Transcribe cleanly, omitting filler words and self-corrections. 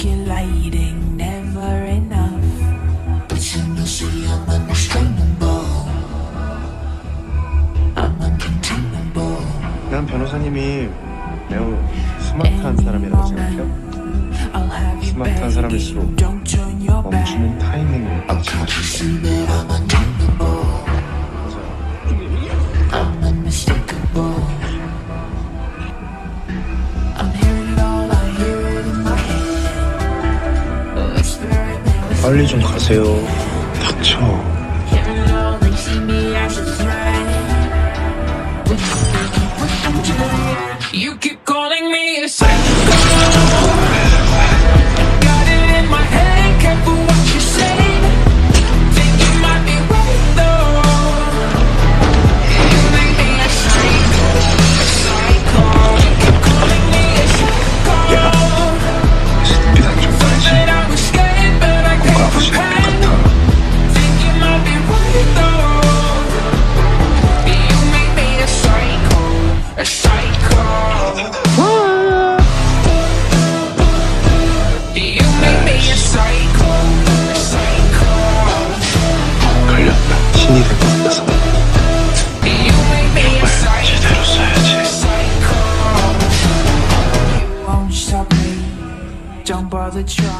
calculating, never enough. Wishing you see I'm unrestrainable, I'm uncontainable. 난 변호사님이 매우 스마트한 사람이라고 생각해요. 스마트한 사람일수록 멈추는 타이밍을 빨리 좀 가세요. 닥쳐. You keep calling me a psycho. Got it in my head, careful what you say. Think you might be right though. You make me a psycho, a psycho. You keep calling me a psycho. Thought that I was scared, but I can't compare. Think you might be right though. You make me a psycho, a psycho. 걸렸다. 신이 될 것 같아서 이걸 제대로 써야지. Don't bother trying.